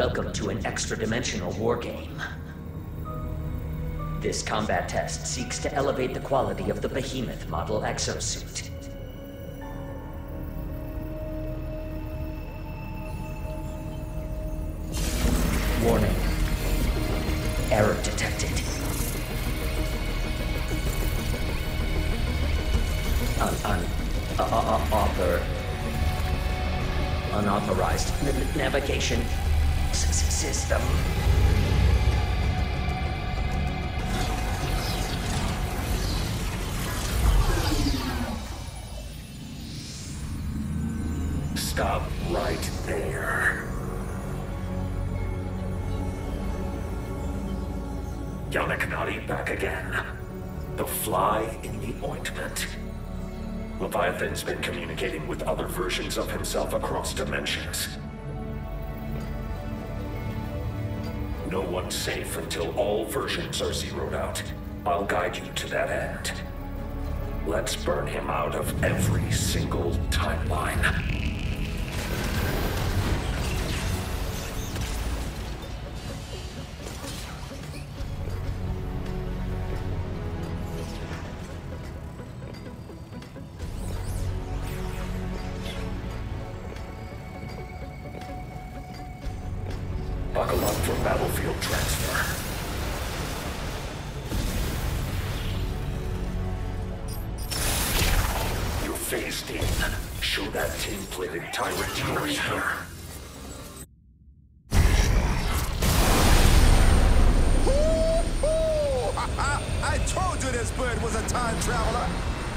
Welcome to an extra-dimensional wargame. This combat test seeks to elevate the quality of the Behemoth model exosuit. Warning. Error detected. Unauthorized navigation system. Stop right there. Yannick back again. The fly in the ointment. Leviathan's been communicating with other versions of himself across dimensions. No one's safe until all versions are zeroed out. I'll guide you to that end. Let's burn him out of every single timeline. Buckle up for battlefield transfer. You're phased in. Show that tin-plated tyrant you're here. I told you this bird was a time traveler.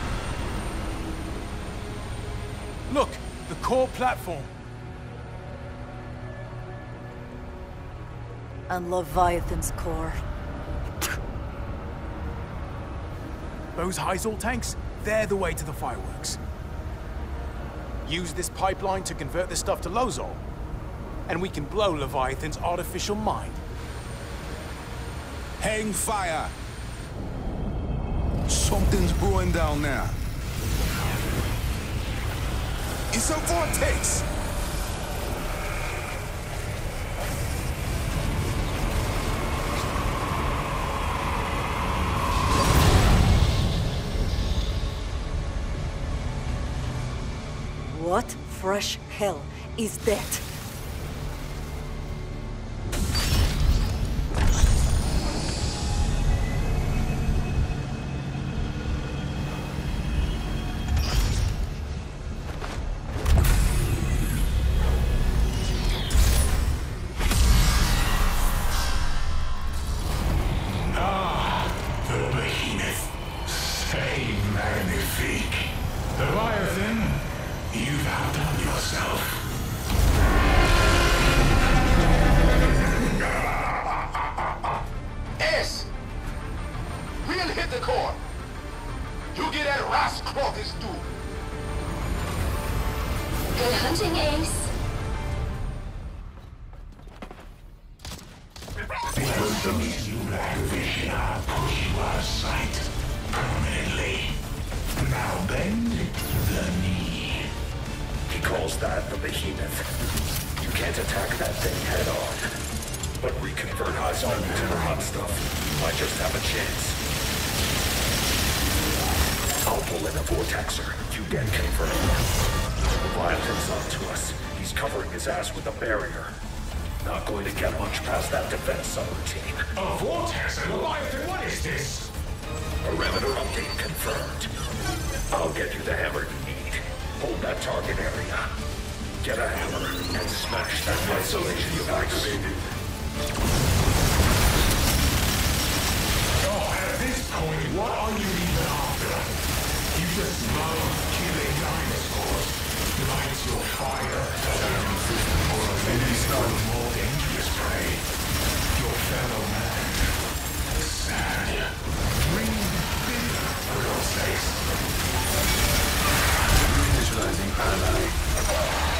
Look, the core platform. And Leviathan's core. Those Hyzal tanks, they're the way to the fireworks. Use this pipeline to convert the stuff to Lozol, and we can blow Leviathan's artificial mind. Hang fire. Something's brewing down there. It's a vortex. What fresh hell is that? The Behemoth. C'est magnifique. Leviathan, you've outdone yourself. S! We'll hit the core. You get that Roscroth's due. Good hunting, Ace. Because those you lack vision, I'll push you out of sight permanently. Now bend the knee. He calls that the Behemoth. You can't attack that thing head-on. But reconvert Hyzal to the hot stuff. Might just have a chance. I'll pull in a vortexer. You get confirmed. Leviathan's up to us. He's covering his ass with a barrier. Not going to get much past that defense subroutine. A vortex and Leviathan, what is this? Perimeter update confirmed. I'll get you the hammer you need. Hold that target area. Get a hammer and smash that isolation device. Oh, at this point, what are you even after? You just love killing dinosaurs. Light your fire. Or maybe start more dangerous prey. Your fellow man. Sad. Dream big, for your sakes. Visualizing ally.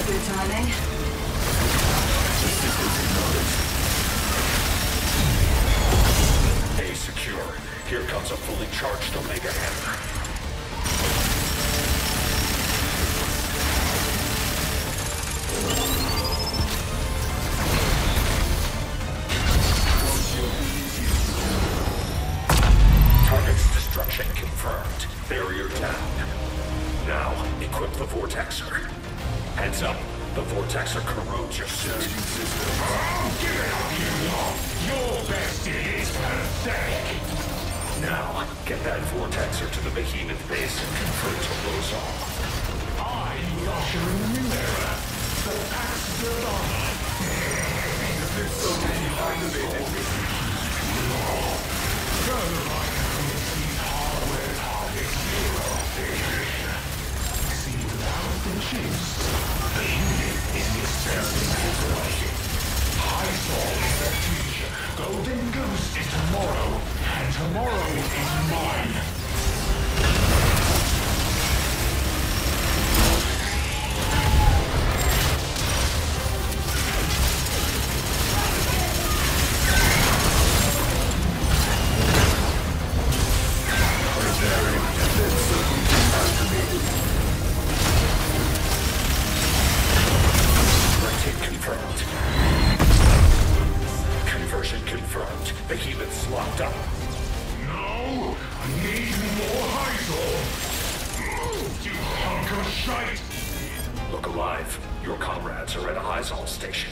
Good timing. A secure. Here comes a fully charged Omega Hammer. Target's destruction confirmed. Barrier down. Now, equip the Vortexer. Heads up. The Vortexer corrodes your suit. Oh, give it up, you lot! Your best is pathetic! Now, get that Vortexer to the Behemoth base and convert to Lozal. I'm usher in the new era. The Pax Divana. There's so many activated. Further I can these hardware targets zero. See, without the chips, the unit is dispensing his way. Hyzal is the future. Golden Goose is tomorrow, and tomorrow is mine. Confirmed. Conversion confirmed. Behemoth's locked up. No! I need more Hyzal! You hunk of shite! Look alive. Your comrades are at a Hyzal station.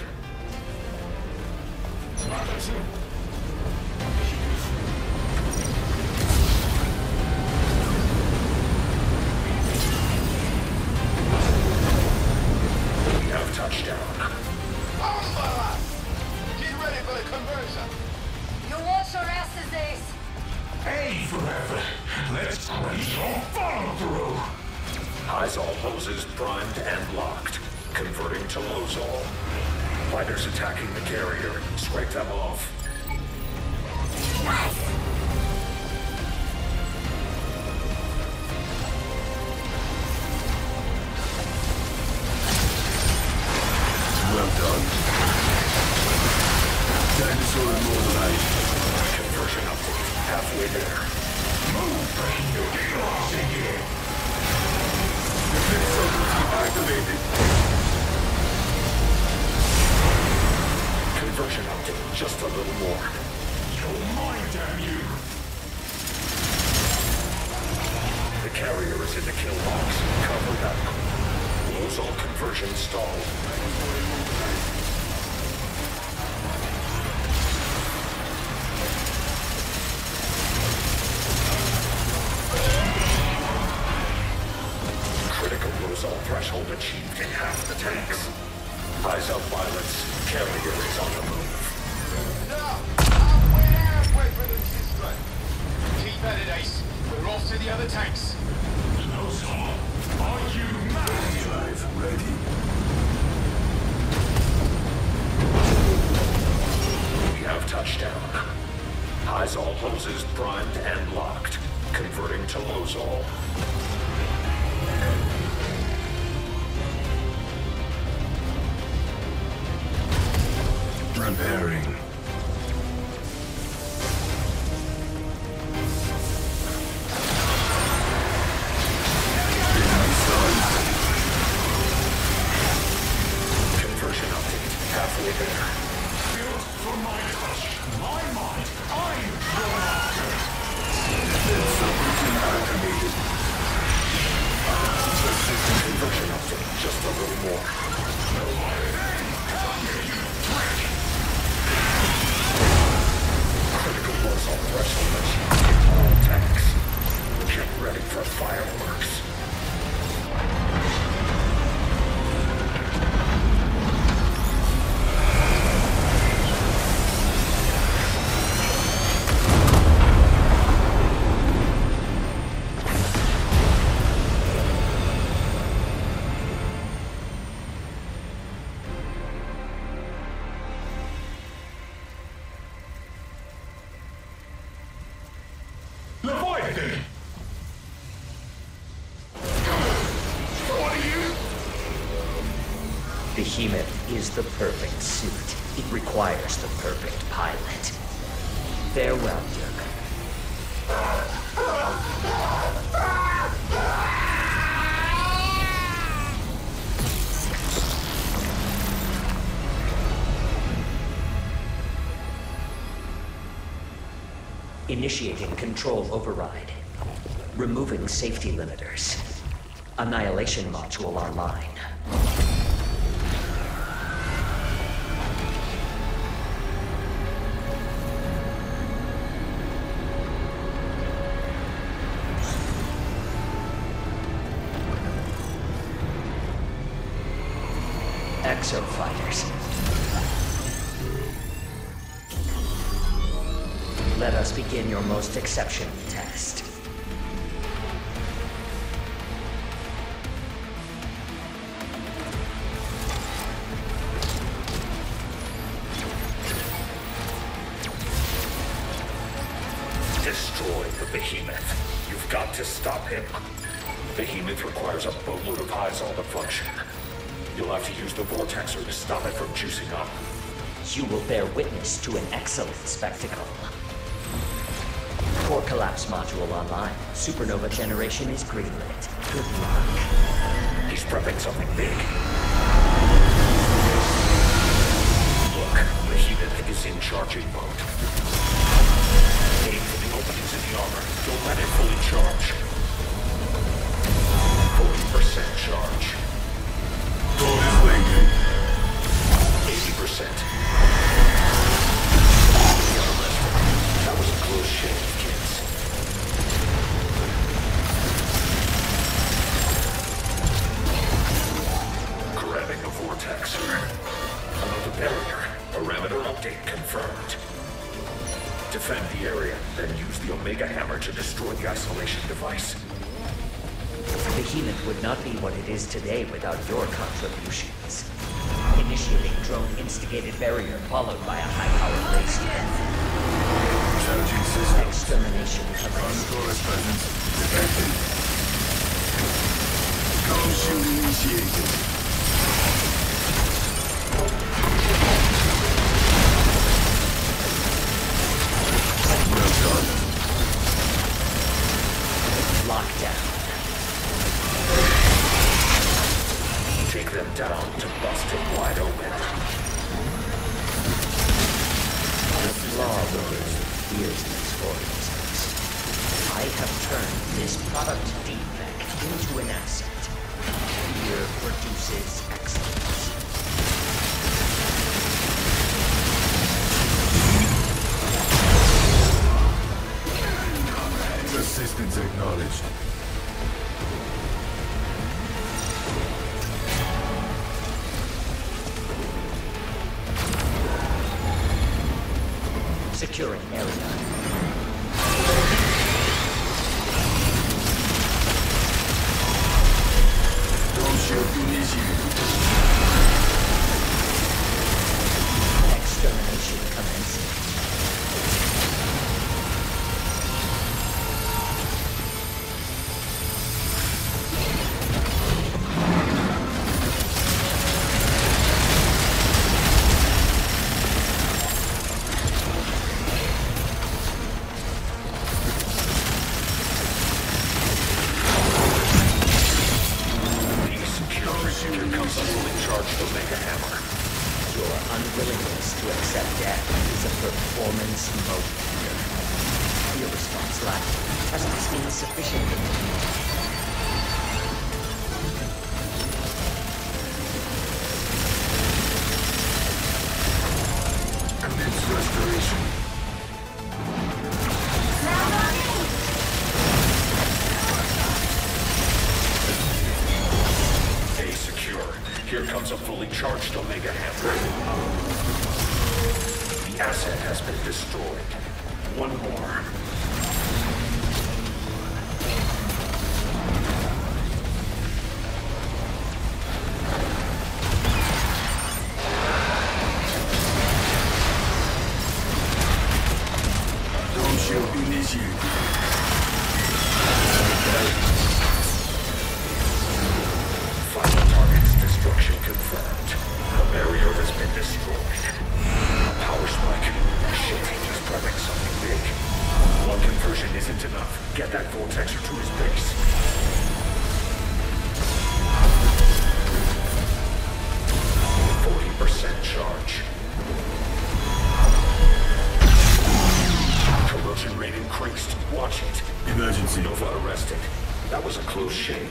We have touchdown. Bomba! Get ready for the conversion. You watch your asses, Ace. Hey, forever! Let's raise your follow-through! Hyzal hoses primed and locked. Converting to Lozal. Fighters attacking the carrier. Scrape them off. Well done. Dinosaur immortalized. Conversion update. Halfway there. Move, bring your chaos in here! Defense subroutine activated. Conversion update. Just a little more. You're mine, damn you! The carrier is in the kill box. Cover that. Lozal conversion stalled. Critical Lozal threshold achieved in half the tanks. Hyzal pilots. Carrier is on the move. Now, halfway for the system. Keep at it, Ace. We're off to the other tanks. Lozal, are you mad? Drive ready. We have touchdown. Hyzal hoses primed and locked. Converting to Lozal. Repairing. Conversion update. Halfway there. Built for my touch, my mind, I'm your master! Defense subroutine activated. Conversion update. Just a little more. Critical Lozal threshold achieved in all tanks. Get ready for fireworks. Behemoth is the perfect suit. It requires the perfect pilot. Farewell, Dirk. Initiating control override. Removing safety limiters. Annihilation module online. Exo fighters. Let us begin your most exceptional test. Destroy the Behemoth. You've got to stop him. Behemoth requires a boatload of Hyzal to function. You'll have to use the Vortexer to stop it from juicing up. You will bear witness to an excellent spectacle. Core collapse module online. Supernova generation is greenlit. Good luck. He's prepping something big. Look, Behemoth is in charging mode. Aim for the openings in the armor. Don't let it fully charge. 40% charge. 80%. That was a close shave, kids. Grabbing the vortex. Another barrier. Parameter update confirmed. Defend the area, then use the Omega Hammer to destroy the isolation device. Behemoth would not be what it is today without your contributions. Initiating drone-instigated barrier followed by a high-powered laser. Charging system. Extermination commenced. Taurus presence detected. Call shoot initiated. Well done. Lockdown. Take them down to bust it wide open. The flaw within fierceness organisms. I have turned this product defect into an asset. Fear produces excellence. Assistance acknowledged. Securing area. Don't shoot initiated. Extermination commencing. Your unwillingness to accept death is a performance motivator. Your response lacking. Has this insufficient? Commence restoration. A secure. Here comes a fully charged Omega Hammer. The asset has been destroyed. One more. Don't shoot initiated. Final target's destruction confirmed. Get that vortexer to his base. % charge. Corrosion rate increased. Watch it. Emergency. Nova arrested. That was a close shave.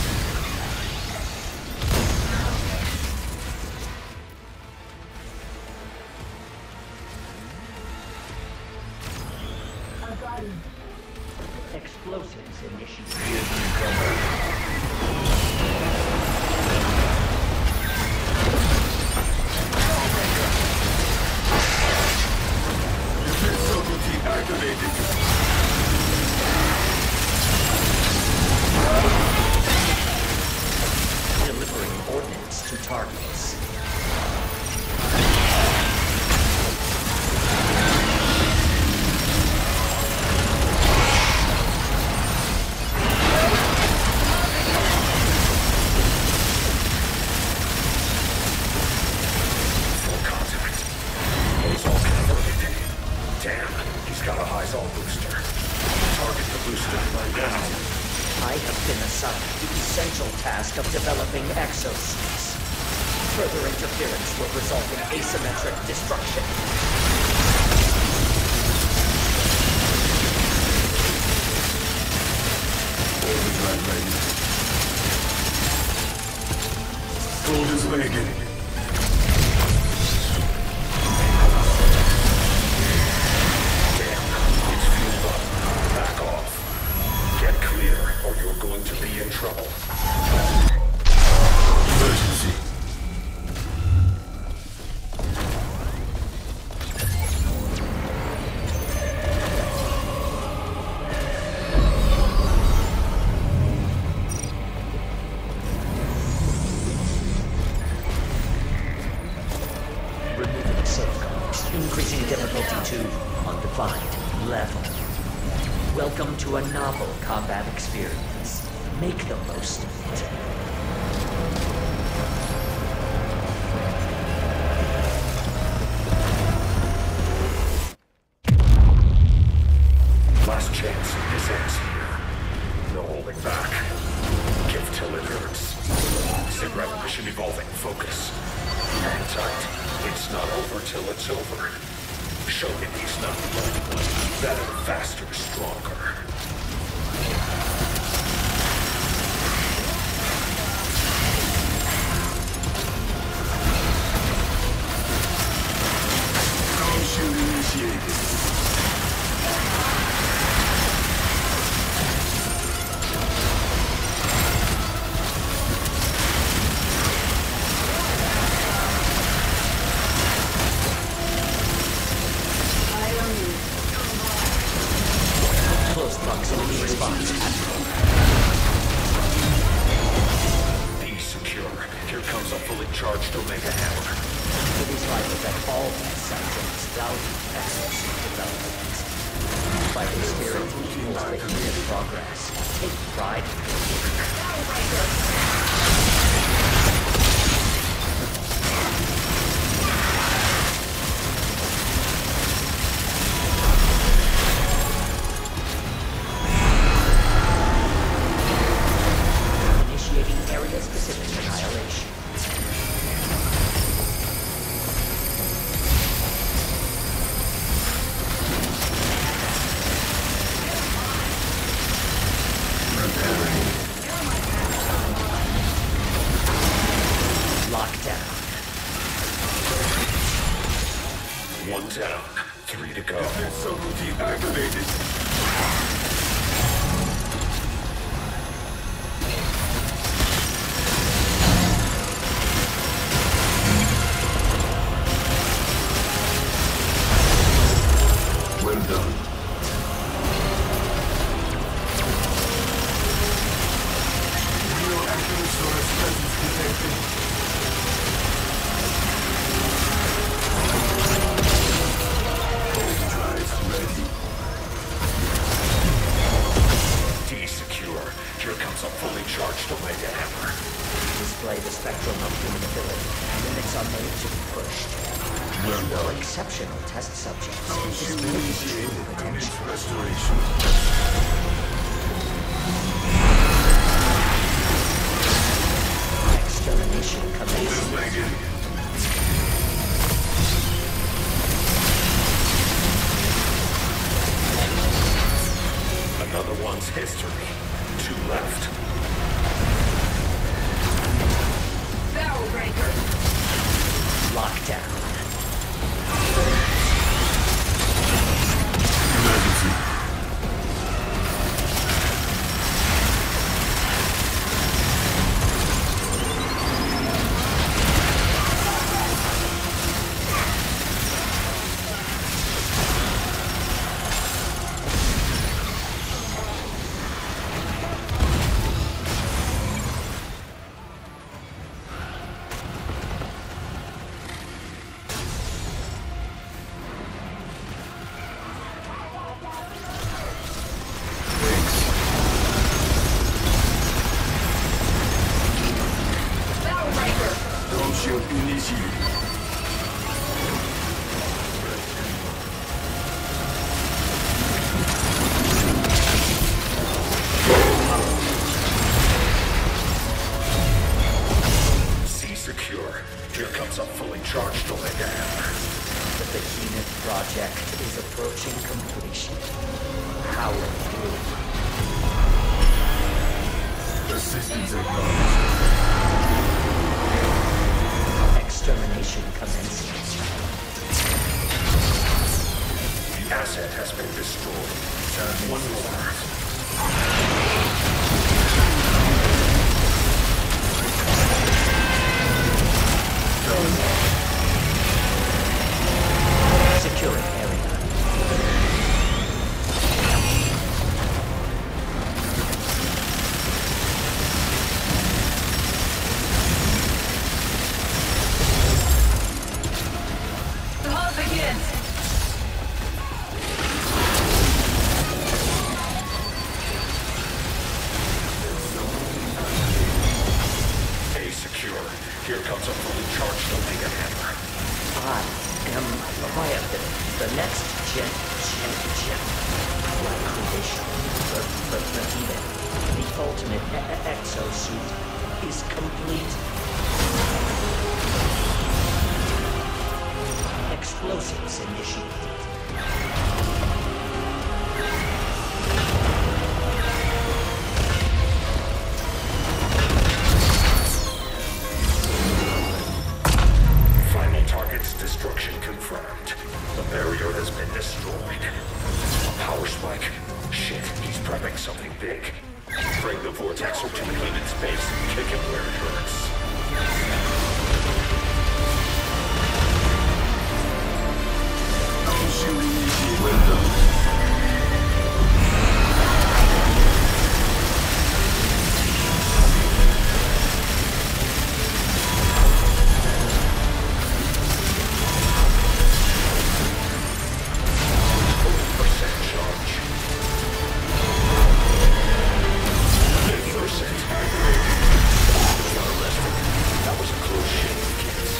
Explosives initiated. Delivering ordnance to targets. Full contact. He's all converted. Damn, he's got a Hyzal booster. Target the booster right now. I have been assigned the essential task of developing exosuits. Further interference will result in asymmetric destruction. Overdrive ready. Orders wagon. Damn, it's fueled up. Back off. Get clear, or you're going to be in trouble. Emergency. Removing safeguards, increasing difficulty to undefined level. Welcome to a novel combat experience. Make the most of it. Last chance. This ends here. No holding back. Give till it hurts. Sit rep mission evolving. Focus. Hang tight. It's not over till it's over. Show him he's not the only one. Better, faster, stronger. Shoot initiated. Close proximity response. Be secure. Here comes a fully charged Omega Hammer. It is vital that all these subjects value exosuit development. By the spirit equals the human progress. Take pride in initiating area-specific annihilation. Lockdown. One down. 3 to go. Subroutine activated. Well done. Neo-active source presence detected. Overdrive ready. D secure. Here comes a fully charged Omega Hammer. Display the spectrum of human ability. Limits are made to be pushed. Though exceptional test subjects, display the true potential. Restoration. extermination commences. Another one's history. 2 left. Barrel breaker. Lockdown. Secure. Here comes a fully charged Omega Hammer. The Behemoth project is approaching completion. Power through. Assistance acknowledged. Extermination commences. The asset has been destroyed. Turn 1 more. Securing area. The hunt begins. A secure. Here comes a fully charged Omega Hammer. I am Leviathan, the next gen. Black creation. The ultimate exosuit is complete. Explosives initiated. Final target's destruction confirmed. The barrier has been destroyed. A power spike. Shit, he's prepping something big. Bring the vortexer to Behemoth space and kick him where it hurts. Well done. That was a close shave, kids.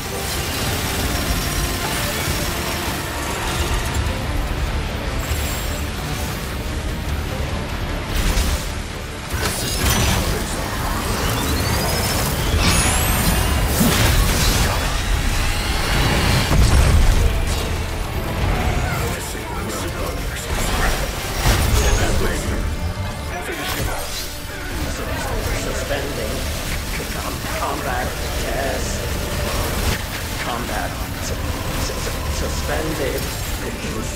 Suspending. Combat. Yes. Combat. Suspended. Please.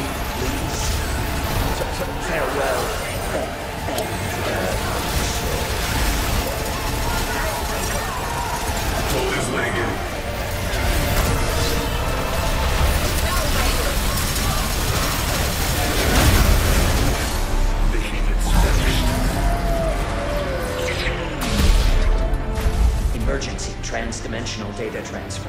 Farewell. Hold his leg in. Behemoth's finished. Emergency transdimensional data transfer.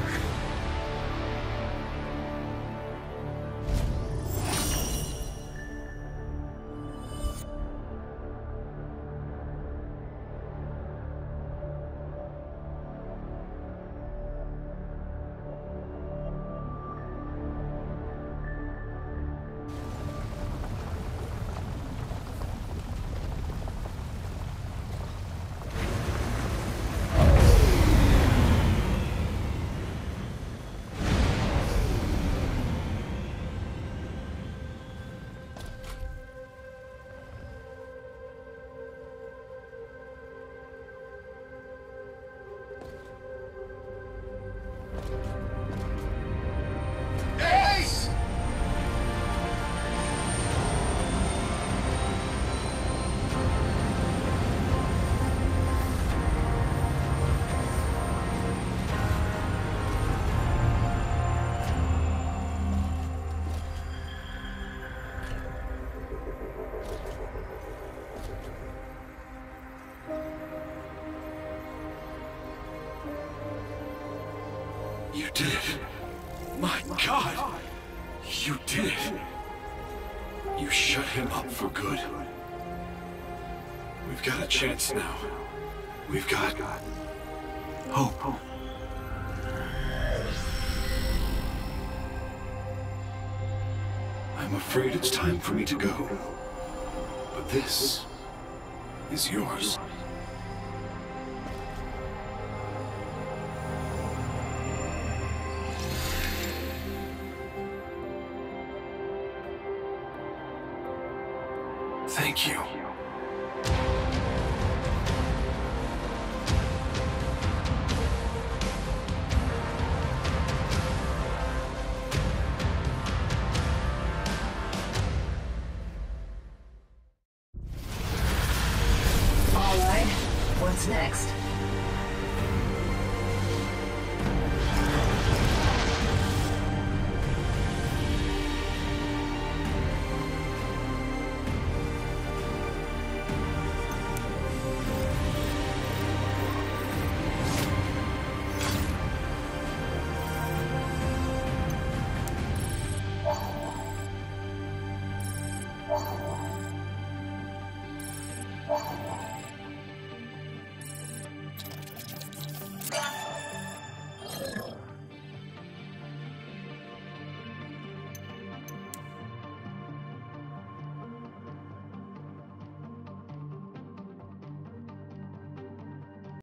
You did it. My God! You did it. You shut him up for good. We've got a chance now. We've got hope. I'm afraid it's time for me to go. But this is yours. Thank you.